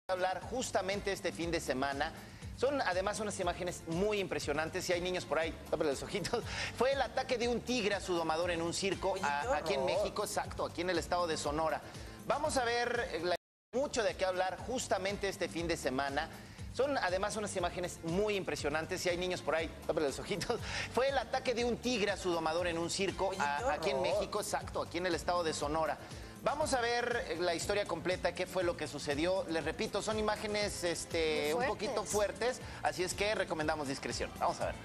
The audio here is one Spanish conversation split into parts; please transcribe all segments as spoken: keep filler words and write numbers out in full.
Hablar justamente este fin de semana. Son además unas imágenes muy impresionantes. Si hay niños por ahí, tápale los ojitos. Fue el ataque de un tigre a su domador en un circo. Oye, a, aquí en México, exacto, aquí en el estado de Sonora. Vamos a ver la, mucho de qué hablar justamente este fin de semana. Son además unas imágenes muy impresionantes. Si hay niños por ahí, tápale los ojitos. Fue el ataque de un tigre a su domador en un circo. Oye, a, aquí en México, exacto, aquí en el estado de Sonora. Vamos a ver la historia completa, qué fue lo que sucedió. Les repito, son imágenes este, un poquito fuertes, así es que recomendamos discreción. Vamos a ver.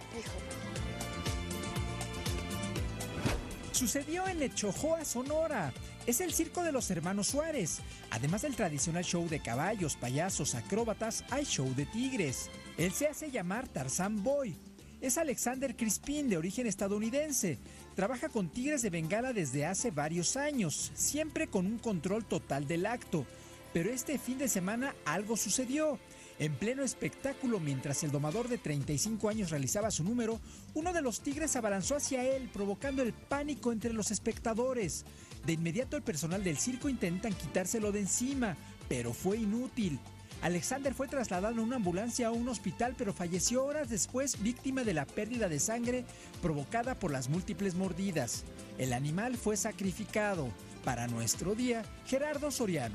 Sucedió en Lechojoa, Sonora. Es el circo de los hermanos Suárez. Además del tradicional show de caballos, payasos, acróbatas, hay show de tigres. Él se hace llamar Tarzan Boy. Es Alexander Crispin, de origen estadounidense. Trabaja con tigres de Bengala desde hace varios años, siempre con un control total del acto. Pero este fin de semana algo sucedió. En pleno espectáculo, mientras el domador de treinta y cinco años realizaba su número, uno de los tigres abalanzó hacia él, provocando el pánico entre los espectadores. De inmediato el personal del circo intentan quitárselo de encima, pero fue inútil. Alexander fue trasladado en una ambulancia a un hospital, pero falleció horas después, víctima de la pérdida de sangre provocada por las múltiples mordidas. El animal fue sacrificado. Para Nuestro Día, Gerardo Soriano.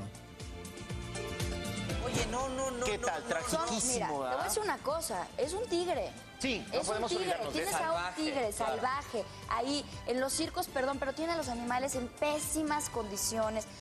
Oye, no, no, no. ¿Qué tal? No, Tragiquísimo, Son, mira, te voy a decir una cosa, es un tigre. Sí, no es podemos un tigre, olvidarnos de tienes eso. a un Salvaje, tigre claro. salvaje ahí en los circos, perdón, pero tiene a los animales en pésimas condiciones.